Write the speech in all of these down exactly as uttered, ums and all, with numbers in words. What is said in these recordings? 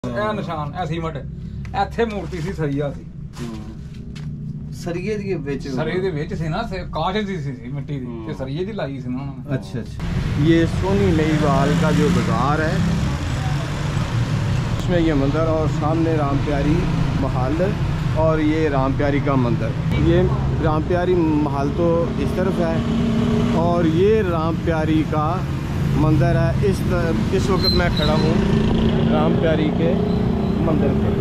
ਇਹ ਨਿਸ਼ਾਨ ਐ ਸੀਮਟ ਇੱਥੇ ਮੂਰਤੀ ਸੀ ਸਰੀਆ ਸੀ सरिये के बेच सरिये ਦੇ ਵਿੱਚ ਸੀ ਨਾ ਕਾਸ਼ ਦੀ ਸੀ ਮਿੱਟੀ ਦੀ ਤੇ ਸਰੀਏ ਦੀ ਲਾਈ ਸੀ ਨਾ ਉਹਨਾਂ ਨੇ। अच्छा अच्छा, ये सोनी नईवाल का जो बाजार है उसमें ये मंदिर और सामने राम प्यारी महल और ये राम प्यारी का मंदिर। ये राम प्यारी महल तो इस तरफ है और ये राम प्यारी का मंदिर है। इस इस वक्त मैं खड़ा हूँ राम प्यारी के मंदिर पे।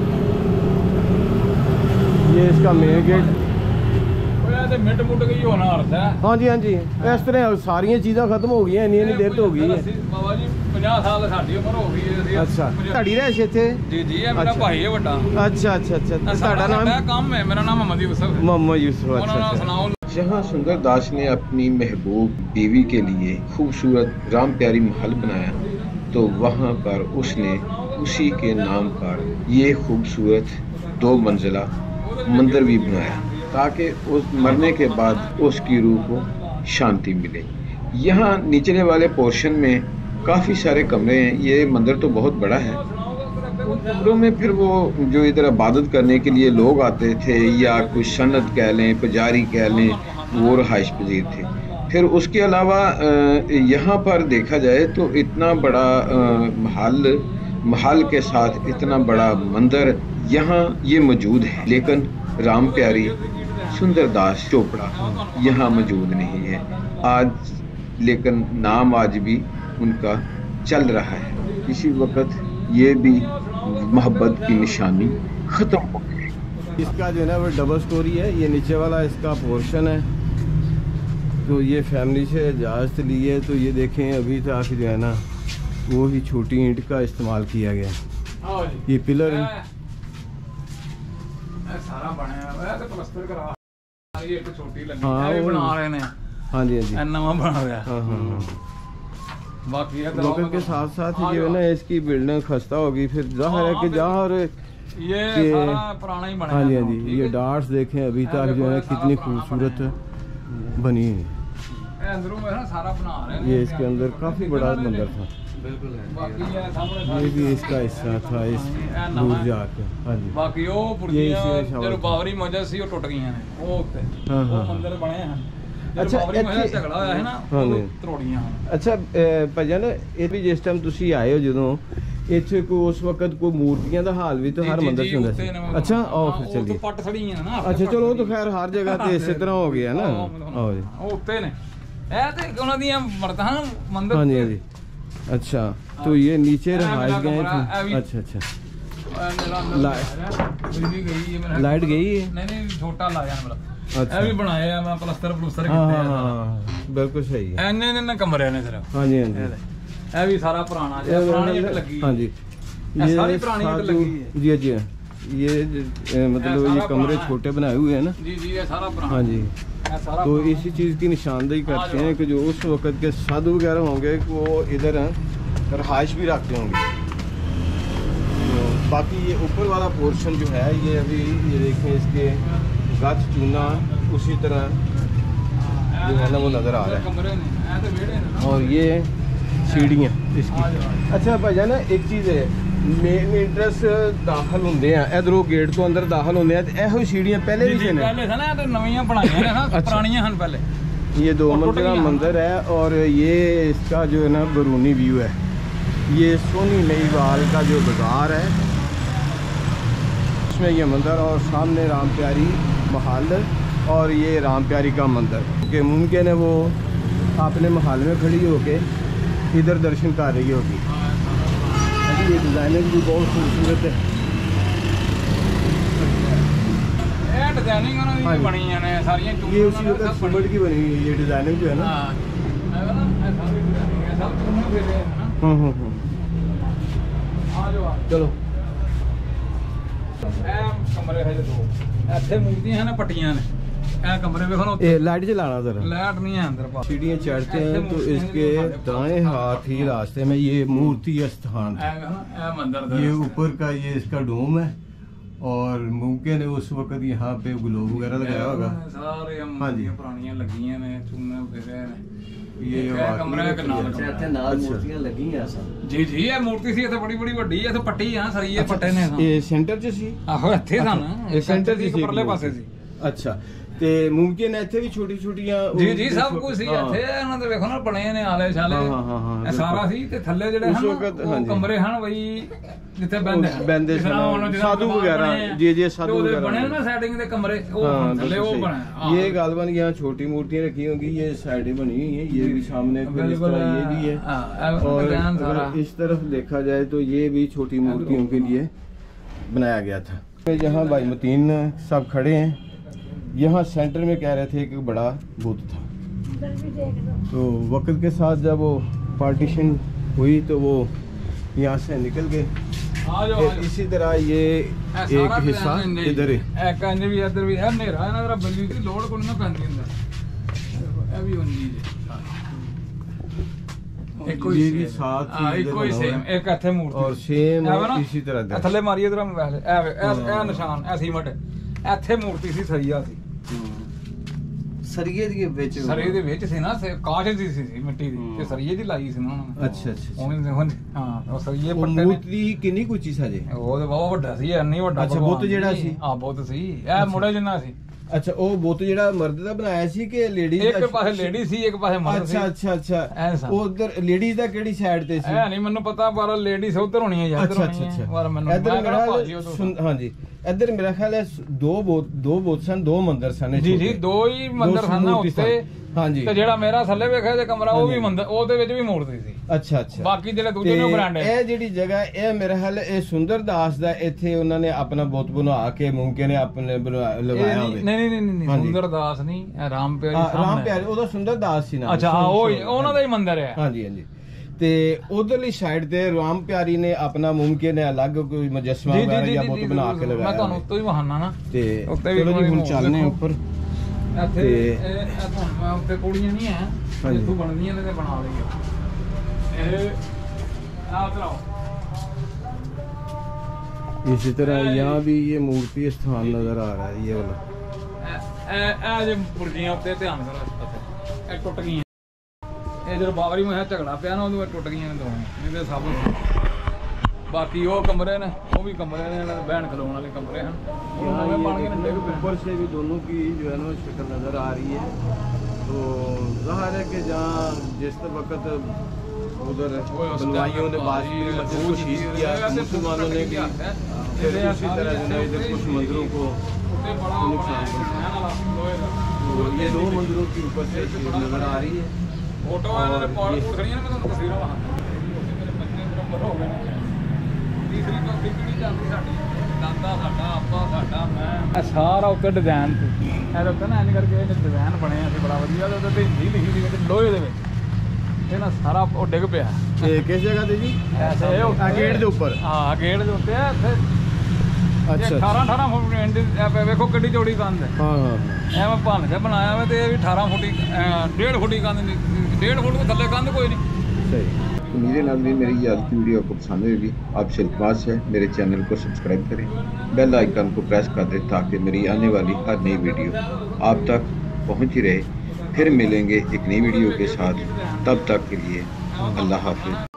ये इसका मेन गेट। मिट मुट गई होना अर्थ है। हाँ जी हाँ जी, इस तरह सारिया चीज़ा खत्म हो गई इन्नी इन्नी देर तो हो गई है। बाबा जी पचास साल साडी उम्र हो गई है। अच्छा, ਤੁਹਾਡੀ ਰਹਿਸ਼ ਇੱਥੇ? जी जी ये मेरा भाई है ਵੱਡਾ। अच्छा अच्छा अच्छा, ਤੁਹਾਡਾ ਨਾਮ? मेरा काम है, मेरा नाम मोहम्मद यूसुफ है। मोहम्मद यूसुफ। अच्छा अच्छा सुनाओ। जहाँ सुंदरदास ने अपनी महबूब बीवी के लिए खूबसूरत राम प्यारी महल बनाया तो वहाँ पर उसने उसी के नाम पर ये खूबसूरत दो मंजिला मंदिर भी बनाया ताकि उस मरने के बाद उसकी रूह को शांति मिले। यहाँ निचले वाले पोर्शन में काफ़ी सारे कमरे हैं। ये मंदिर तो बहुत बड़ा है। उन कमरों में फिर वो जो इधर इबादत करने के लिए लोग आते थे या कुछ सन्नत कह लें, पुजारी कह लें, वो रहाइश पजीर थे। फिर उसके अलावा यहाँ पर देखा जाए तो इतना बड़ा महल महल के साथ इतना बड़ा मंदिर यहाँ ये मौजूद है, लेकिन राम प्यारी सुंदरदास चोपड़ा यहाँ मौजूद नहीं है आज, लेकिन नाम आज भी उनका चल रहा है। इसी वक्त ये भी मोहब्बत की निशानी ख़त्म हो गई। इसका जो है ना वो डबल स्टोरी है। ये नीचे वाला इसका पोर्शन है। तो ये फैमिली से इजाज़त लिए तो ये देखें अभी तक जो है ना वो ही छोटी ईंट का इस्तेमाल किया गया। ये पिलर सारा बनाया हुआ है तो प्लास्टर करा ये एक छोटी लगी हाँ है बना रहे ने। हाँ जी हाँ जी, नवा बना रहा है। हाँ हाँ हाँ। बाकी है लोगों के साथ साथ ही जो है ना इसकी बिल्डिंग खस्ता होगी। फिर जाहिर है कि जहाँ ये सारा पुराना ही बना। हाँ जी हाँ जी, ये डार्ट्स देखें अभी तक जो है कितनी खूबसूरत बनी है। अंदरों में ना सारा बना रहे हैं। ये इसके अंदर काफ़ी बड़ा मंदिर था। बिल्कुल है। बाकी ये सामने ये भी इसका हिस्सा था इस दूर जाके। हाँ जी, बाकी वो पुरखियां जो बाबरी मस्जिद सी वो टूट गई हैं वो उत्ते हाँ वो हाँ मंदिर बने हैं। अच्छा, बाबरी मस्जिद झगड़ा होया है ना हाँ वो जी तोड़ियां। अच्छा ਭਜਨ ਇਹ ਵੀ ਜਿਸ ਟਾਈਮ ਤੁਸੀਂ ਆਏ ਹੋ ਜਦੋਂ ਇੱਥੇ ਕੋਈ ਉਸ ਵਕਤ ਕੋਈ ਮੂਰਤੀਆਂ ਦਾ ਹਾਲ ਵੀ ਤਾਂ ਹਰ ਮੰਦਿਰ 'ਚ ਹੁੰਦਾ ਸੀ। ਅੱਛਾ ਆਓ ਫਿਰ ਚੱਲੀਏ। ਉਹ ਪੱਟ ਸੜੀਆਂ ਨਾ। ਅੱਛਾ ਚਲੋ ਉਹ ਤਾਂ ਖੈਰ ਹਰ ਜਗ੍ਹਾ ਤੇ ਇਸੇ ਤਰ੍ਹਾਂ ਹੋ ਗਿਆ ਨਾ। ਆਓ ਜੀ, ਉਹ ਉੱਤੇ ਨੇ ਇਹ ਤੇ ਉਹਨਾਂ ਦੀਆਂ ਮਰਦਾਂ ਮੰਦਿਰ। हाँ जी हाँ जी। अच्छा तो ये नीचे रहाइश गए थे। अच्छा अच्छा, लाइट गई है? नहीं नहीं छोटा लाया मेरा। अच्छा, ਇਹ ਵੀ ਬਣਾਏ ਆ ਮੈਂ ਪਲਸਟਰ ਪਲੂਸਟਰ हाँ ਕੀਤੇ हाँ ਆ। हाँ बिल्कुल सही है। ਐਨੇ ਨੇ ਕਮਰੇ ਨੇ ਸਿਰਫ। हाँ जी हाँ जी, ਇਹ ਵੀ ਸਾਰਾ ਪੁਰਾਣਾ ਜਿਹਾ ਪੁਰਾਣੀ ਇੱਟ ਲੱਗੀ। हाँ जी, ये सारी पुरानी ईंट लगी है। जी जी, ये ए, मतलब ये कमरे छोटे बनाए हुए हैं ना। जी जी ये सारा पुराना। हाँ जी, सारा तो इसी चीज़ की निशानदेही करते हैं कि जो उस वक़्त के साधु वगैरह होंगे वो इधर रहाइश भी रखते होंगे। तो बाकी ये ऊपर वाला पोर्शन जो है ये अभी ये देखें इसके गच चूना उसी तरह जो है ना वो नज़र आ रहा है। और ये सीढ़ियाँ इसकी। अच्छा भाई ना एक चीज़ है मेन इंटरेस्ट दाखिल होंगे हैं इधरों गेट तो अंदर दाखिल होंगे हैं तो यहो सीढ़ियाँ पहले भी थे पहले था ना तो नवीं बनाई है ना पुरानियां हैं पहले। ये दो मंजिला मंदिर है और ये इसका जो है ना बरूनी व्यू है। ये सोनी नईवाल का जो बाजार है उसमें ये मंदिर और सामने राम प्यारी महल और ये राम प्यारी का मंदिर कि मुमकिन है वो अपने महल में खड़ी होके इधर दर्शन कर रही होगी। ये डिज़ाइनिंग भी बहुत खूबसूरत है। ये डिज़ाइनिंग उन्होंने भी बनी है ना सारियां। ये उसी वक्त सीमेंट की बनी हुई है ये डिज़ाइनिंग जो है ना। हाँ हाँ हाँ, चलो कमरे है दो ਇੱਥੇ ਮੂਰਤੀਆਂ हैं ना पट्टियां ने। ਇਹ ਕਮਰੇ ਵੇਖੋ ये लाइट जलाना जरा। लाइट नहीं है अंदर। सीढ़ियाँ चढ़ते हैं तो इसके दाएं हाथ ही रास्ते में ये मूर्ति स्थान है। ये ऊपर का ये इसका डोम है और मुमकिन है उस वक्त यहाँ पे ग्लोब वगैरह लगाया होगा। सारे हाँ जी पुरानियां लगी ने चूने फिरे ने ये एक वाकई कमरा में एक नाल अच्छा, कमरा। ਇੱਥੇ ਨਾਲ ਅੱਛਾ। ਮੂਰਤੀਆਂ ਲੱਗੀਆਂ ਸਨ। ਜੀ ਜੀ ਇਹ ਮੂਰਤੀ ਸੀ ਇੱਥੇ ਬੜੀ ਬੜੀ ਵੱਡੀ ਇੱਥੇ ਪੱਟੀ ਆ ਸਰੀਏ ਪੱਟੇ ਨੇ ਇਹ ਸੈਂਟਰ 'ਚ ਸੀ ਆਹੋ ਇੱਥੇ ਸਨ ਇਹ ਸੈਂਟਰ ਦੀ ਦੀ ਪਰਲੇ ਪਾਸੇ ਸੀ। ਅੱਛਾ ਤੇ ਮੁਮਕਿਨ ਹੈ ਇੱਥੇ ਵੀ ਛੋਟੀ ਛੋਟੀਆਂ ਜੀ ਜੀ ਸਭ ਕੁਝ ਸੀ ਇੱਥੇ ਇਹਨਾਂ ਦੇ ਵੇਖੋ ਨਾ ਬਣੇ ਨੇ ਆਲੇ ਛਾਲੇ ਹਾਂ, ਹਾਂ, ਹਾਂ, ਇਹ ਸਾਰਾ ਸੀ ਤੇ ਥੱਲੇ ਜਿਹੜੇ ਉਸ ਹਨ ਵਕਤ, ਉਹ ਹਾਂਜੀ। ਕਮਰੇ ਹਨ ਬਈ ਜਿੱਥੇ ਬੰਦੇ ਉਹ ਬਹਿੰਦੇ ਜਿਸ ਤਰ੍ਹਾਂ ਸਨ, ਹੁਣ ਜਿੱਦਾਂ ਸਾਧੂ ਦਰਬਾਰ ਵਗੈਰਾ, ਬਣੇ ਆ, ਜੀ, ਜੀ, ਤੇ ਸਾਧੂ ਉਹਦੇ ਵਗੈਰਾ ਬਣੇ ਨਾ ਸੈਟਿੰਗ ਦੇ ਕਮਰੇ ਉਹ हाँ, ਥੱਲੇ बिल्कुल ਉਹ सही। ਬਣੇ ये गालबन यहाँ छोटी मूर्तियाँ रखी होंगी, ये साइडें बनी हुई हैं, ये भी सामने फिर इस बिल्कुल, तरह ये भी है। हाँ, और डिजाइन सारा। अगर इस तरफ देखा जाए तो ये भी छोटी मूर्तियों के लिए बनाया गया था। यहाँ भाई मतीन सब खड़े हैं, यहाँ सेंटर में कह रहे थे कि बड़ा बुत था, तो वक्त के साथ जब वो पार्टीशन हुई तो वो यहाँ से निकल गए। ਆ ਜਾਓ फिर इसी तरह ये एक हिस्सा इधर है। ਇੱਕ ਇੰਜ ਵੀ ਇੱਧਰ ਵੀ ਹੈ ਹਨੇਰਾ ਇਹਨਾਂ ਦਾ ਬਿਜਲੀ ਦੀ ਲੋੜ ਕੋਈ ਨਾ ਪੈਂਦੀ ਹੁੰਦਾ ਇਹ ਵੀ ਹੁੰਦੀ ਹੈ ਇੱਕੋ ये ਹੀ भी same। साथ ਹਾਂ ही इधर ਇੱਕੋ ਹੀ बना हुआ ਸੇਮ है। ਇੱਕ ਇੱਥੇ ਮੂਰਤੀ और सेम ਐ ਵਾ ਨਾ, इसी तरह ਇਹ इधर। ਥੱਲੇ ਮਾਰੀ ਇਧਰ ਵੈਸੇ ਇਹ ਇਹ ਇਹ ਨਿਸ਼ਾਨ ਇਹ ਸੀਮਟ ਇੱਥੇ ਮੂਰਤੀ ਸੀ ਸਰੀਆ ਸੀ ਸਰੀਏ ਦੇ ਵਿੱਚ ਸਰੀਏ ਦੇ ਵਿੱਚ ਸੀ ਨਾ ਸੇ- ਕਾਸ਼ ਦੀ ਸੀ ਸੀ ਮਿੱਟੀ ਦੀ ਤੇ ਸਰੀਏ ਦੀ ਲਾਈ ਸੀ ਨਾ ਉਹਨਾਂ ਨੇ अच्छा अच्छा अच्छा। ਹੁਣ ਹੁਣ ਹਾਂ ਉਹ ਸਰੀਏ ਉਹ ਪੱਟੇ ਨੇ ਮੂਰਤੀ ਕਿੰਨੀ ਕੁ ਉੱਚੀ ਸਾਜੇ? ਉਹ ਤੇ ਬਹੁਤ ਵੱਡਾ ਸੀ ਇੰਨੀ ਵੱਡਾ ਅੱਛਾ, ਭਗਵਾਨ ਬੁੱਤ ਜਿਹੜਾ ਸੀ? ਹਾਂ ਬੁੱਤ ਸੀ ਇਹ ਮੁੰਡੇ ਜਿੰਨਾ ਸੀ ਅੱਛਾ, ਉਹ ਬੁੱਤ ਜਿਹੜਾ ਮਰਦ ਦਾ ਬਣਾਇਆ ਸੀ ਕਿ ਲੇਡੀਜ਼ ਦਾ? ਇੱਕ ਪਾਸੇ ਲੇਡੀ ਸੀ ਇੱਕ ਪਾਸੇ ਮਰਦ ਸੀ ਅੱਛਾ ਅੱਛਾ ਅੱਛਾ। ਐਸਾ। ਉਹ ਉਧਰ ਲੇਡੀਜ਼ ਦਾ ਕਿਹੜੀ ਸਾਈਡ ਤੇ ਸੀ? ਇਹ ਨਹੀਂ ਮੈਨੂੰ ਪਤਾ ਪਰ ਲੇਡੀਜ਼ ਉਧਰ ਹੋਣੀ ਹੈ ਜਾਂ ਇੱਧਰ ਅੱਛਾ ਹੋਣੀ ਅੱਛਾ ਹੈ ਪਰ ਅੱਛਾ। ਮੈਨੂੰ ਇੱਧਰ ਮੈਂ ਮੇਰਾ ਕਿਹੜਾ ਭਾਜੀ ਉਹ ਤੋਂ ਸੁਣ- ਹਾਂਜੀ, ਇੱਧਰ ਮੇਰਾ ਖਿਆਲ ਹੈ ਦੋ ਬੋਤ ਦੋ ਬੋਤ ਸਨ, ਦੋ ਮੰਦਰ ਸਨ ਇਹ ਜੀ ਜੀ ਛੋਟੇ। ਦੋ ਹੀ ਮੰਦਰ ਦੋ ਸਨ ਨਾ ਮੂਰਤੀ ਉੱਤੇ ਸਨ। ਹਾਂਜੀ। ਤੇ ਜਿਹੜਾ ਮੇਰਾ ਥੱਲੇ ਵੇਖਿਆ ਜੇ ਕਮਰਾ ਉਹ ਵੀ ਹਾਂਜੀ। ਮੰਦਰ ਉਹਦੇ ਵਿੱਚ ਵੀ ਮੂਰਤੀ ਸੀ ਅੱਛਾ ਅੱਛਾ। ਬਾਕੀ ਜਿਹੜੇ ਦੂਜੇ ਨੇ ਤੇ ਬ੍ਰਾਂਡ ਹੈ ਇਹ ਜਿਹੜੀ ਜਗ੍ਹਾ ਇਹ ਮੇਰਾ ਖਿਆਲ ਹੈ ਇਹ ਸੁੰਦਰ ਦਾਸ ਦਾ ਇੱਥੇ ਉਹਨਾਂ ਨੇ ਆਪਣਾ ਬੁੱਤ ਬਣਾ ਕੇ ਮੁਮਕਿਨ ਹੈ ਆਪਣੇ ਬਣਾ- ਇਹ ਲਗਾਇਆ ਨਹੀਂ ਹੋਵੇ। ਨਹੀਂ ਨਹੀਂ ਨਹੀਂ ਹਾਂਜੀ। ਸੁੰਦਰ ਦਾਸ ਨਹੀਂ ਇਹ ਰਾਮ ਪਿਆਰੀ ਹਾਂ, ਰਾਮ ਸਾਹਮਣੇ ਪਿਆਰੇ ਉਹਦਾ ਸੁੰਦਰ ਦਾਸ ਸੀ ਨਾ। ਅੱਛਾ ਹਾਂ ਉਹ ਹੀ- ਉਹਨਾਂ ਦਾ ਹੀ ਮੰਦਰ ਹੈ ਹਾਂਜੀ ਹਾਂਜੀ। ਤੇ ਉਧਰਲੀ ਸਾਈਡ ਤੇ ਰਾਮ ਪਿਆਰੀ ਨੇ ਆਪਣਾ ਮੁਮਕਿਨ ਹੈ ਅਲੱਗ ਕੋਈ ਮੁਜੱਸਮਾ ਜੀ ਜੀ ਵਗੈਰਾ ਜੀ ਜਾਂ ਜੀ, ਬੁੱਤ ਜੀ, ਬਣਾ ਕੇ ਜ਼ਰੂਰ। ਲਗਾਇਆ ਮੈਂ ਤੁਹਾਨੂੰ ਹੋਵੇ। ਉੱਤੋਂ ਹੀ ਬਹਾਨਾ ਨਾ ਤੇ ਉੱਤੇ ਵੀ ਚਲੋ ਜੀ ਹੁਣ ਦੇਖੋ। ਚੱਲਨੇ ਉੱਪਰ। ਇੱਥੇ ਤੇ- ਇਹ ਇਹ ਤੁਹਾਨੂੰ ਮੈਂ ਉੱਤੇ ਕੁੜੀਆਂ ਨਹੀਂ ਹੈ ਹਾਂਜੀ। ਜਿੱਥੋਂ ਬਣਦੀਆਂ ਨੇ ਤੇ ਬਣਾ ਲਈਆਂ ਇਹ ਆਹ ਉਧਰ ਆਓ इसी तरह यहाँ भी ये मूर्ति स्थान नजर आ रहा है, ये वाला। ਇਹ ਇਹ ਇਹ ਜੇ ਪੁਰਜੀਆਂ ਉੱਤੇ ਧਿਆਨ ਕਰੋ ਇਸ ਪਾਸੇ ਇਹ ਟੁੱਟ ਗਈਆਂ ਇਹ ਜਦੋਂ ਬਾਬਰੀ ਮੈਂ ਝਗੜਾ ਪਿਆ ਨਾ ਉਦੋਂ ਇਹ ਟੁੱਟ ਗਈਆਂ ਨੇ ਦੋਵੇਂ ਇਹਦੇ ਸਭ ਬਾਕੀ ਉਹ ਕਮਰੇ ਨੇ ਉਹ ਵੀ ਕਮਰੇ ਨੇ ਇਹਨਾਂ ਦੇ ਬਹਿਣ ਖਲੋਣ ਵਾਲੇ ਕਮਰੇ ਹਨ ਉਹ यहाँ ਨਵੇਂ ये ਬਣ ਗਏ ਨੇ देखो, ਡਿੱਗ ਪਏ। ऊपर से भी दोनों की जो है ना शक्ल नजर आ रही है, तो जाहिर है कि जहाँ जिस वक्त उधर वो उस बलवाइयों ने टाइम बाजपुरी बाजी, मस्जिद को शहीद किया, ऐसे मुसलमानों ने भी फिर ये उसी तरह जो है इधर कुछ मंदिरों को ਉੱਤੇ ਬੜਾ नुकसान ਬਣਾਇਆ पहुंचा। ਨਾ ਲੋਹੇ ਦਾ तो ये दो मंदिरों के ऊपर से चीज नजर आ रही है। ਫੋਟੋ ਇਹਨਾਂ ਦੇ और ਪੌੜ ये- ਖੜੀਆਂ ਨੇ ਮੈਂ ਤੁਹਾਨੂੰ ਤਸਵੀਰਾਂ ਵਿਖਾਉਂਦਾ ਮੇਰੇ ਬੱਚੇ ਬਰੰਬਰ ਹੋ ਗਏ ਨੇ ਤੀਸਰੀ ਚੌਥੀ ਪੀੜ੍ਹੀ ਚੱਲਦੀ ਸਾਡੀ ਦਾਦਾ ਸਾਡਾ ਆਪਾ ਸਾਡਾ ਮੈਂ ਇਹ ਸਾਰਾ ਉੱਤੇ ਡਿਜ਼ਾਈਨ ਸੀ ਇਹਦੇ ਉੱਤੇ ਨਾ ਇੰਜ ਕਰਕੇ ਇਹ ਡਿਜ਼ਾਈਨ ਬਣਿਆ ਸੀ ਬੜਾ ਵਧੀਆ ਉਹਦੇ ਉੱਤੇ ਹਿੰਦੀ ਲਿਖੀ ਸੀ ਵਿੱਚ ਲੋਹੇ ਦੇ ਵਿੱਚ ਇਹ ਨਾ ਸਾਰਾ ਉਹ ਡਿੱਗ ਪਿਆ ये किस जगह थे जी? ਐਸੇ ਇਹ ਉੱਤੇ- आ, गेट के ऊपर। ਹਾਂ ਗੇਟ ਦੇ ਉੱਤੇ ਆ ਇੱਥੇ अच्छा ਅਠਾਰਾਂ ਅਠਾਰਾਂ ਫੁੱਟ ਇੰਚ ਇਹ ਵੇਖੋ ਕਿੱਡੀ ਚੌੜੀ ਕੰਧ ਹੈ हाँ हाँ हाँ। ਐਵੇਂ ਭੰਨ ਕੇ ਬਣਾਇਆ ਵਾ ਤੇ ਇਹ ਵੀ ਅਠਾਰਾਂ ਫੁੱਟੀ ਡੇਢ ਫੁੱਟੀ ਕੰਧ ਨਹੀਂ ਡੇਢ ਫੁੱਟ ਤੋਂ ਥੱਲੇ ਕੰਧ ਕੋਈ ਨਹੀਂ सही। तो मेरे नाज़रीन, मेरी ये आज की वीडियो आपको पसंद होगी। आपसे रिक्वेस्ट है मेरे चैनल को सब्सक्राइब करें, बेल आइकन को प्रेस कर दें ताकि मेरी आने वाली हर नई वीडियो आप तक पहुंच ही रहे। फिर मिलेंगे एक नई वीडियो के साथ, तब तक के लिए अल्लाह हाफिज़।